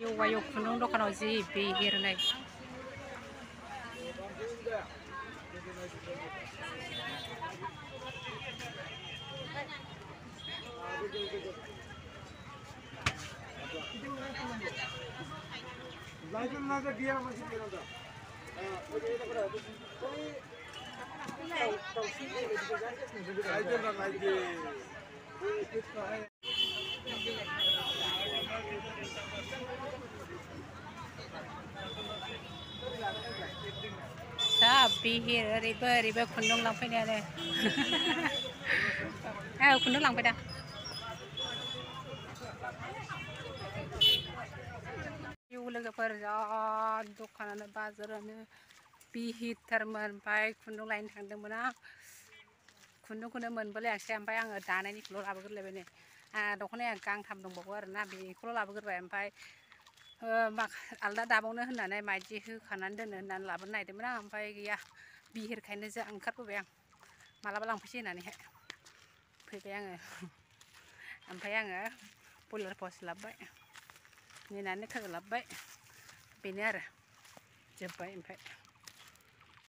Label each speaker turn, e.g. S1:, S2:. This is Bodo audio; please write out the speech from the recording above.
S1: Wayo खुन्दुं दखानाव जि बिहिरनाय दा बिहिर ओरैबो खुन्दुं लांफैनायानो खुन्दुं लांबाय दा लोगोफोर जा दखानानो बाजारानो बिहिरथारमोन ओमफ्राय खुन्दुं लायनो थांदोंमोन आं खुन्दुंखौनो मोनबोलायासै ओमफ्राय आङो दानायनिखौल' लाबोग्रोलायबाय नै दख'नाया गांथाम दंबावो आरोना बेखौल' लाबोग्रोबाय ओमफ्राय आलदा दाबावनो होननानै माइदि होखानानै दोनो होननानै लाबोनो नागिरदोंमोन आं ओमफ्राय गैया बिहिरखायनो जा ओंखारबोबाय आं मालाबा लांफैसै होननानैहाय फैबाय आङो ओमफ्राय आङो बयलार पस्ट लाबोबाय नेनानै लोगो लाबोबाय बेनो आरो जोब्बाय ओमफ्राय